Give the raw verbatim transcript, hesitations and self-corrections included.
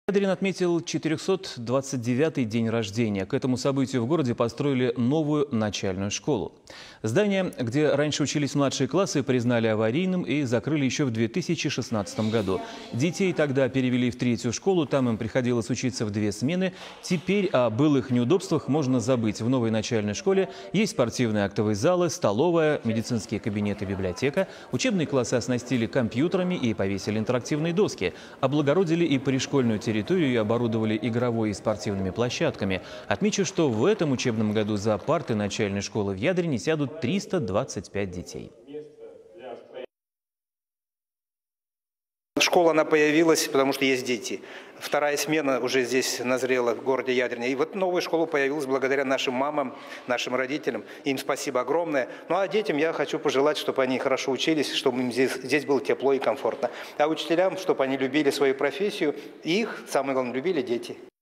Ядрин отметил четырехсот двадцать девятый день рождения. К этому событию в городе построили новую начальную школу. Здание, где раньше учились младшие классы, признали аварийным и закрыли еще в две тысячи шестнадцатом году. Детей тогда перевели в третью школу, там им приходилось учиться в две смены. Теперь о былых неудобствах можно забыть. В новой начальной школе есть спортивные актовые залы, столовая, медицинские кабинеты, библиотека. Учебные классы оснастили компьютерами и повесили интерактивные доски. Облагородили и пришкольную территорию. Территорию и оборудовали игровой и спортивными площадками. Отмечу, что в этом учебном году за парты начальной школы в Ядрине сядут триста двадцать пять детей. Школа, она появилась, потому что есть дети. Вторая смена уже здесь назрела в городе Ядрине. И вот новая школа появилась благодаря нашим мамам, нашим родителям. Им спасибо огромное. Ну а детям я хочу пожелать, чтобы они хорошо учились, чтобы им здесь, здесь было тепло и комфортно. А учителям, чтобы они любили свою профессию. И их, самое главное, любили дети.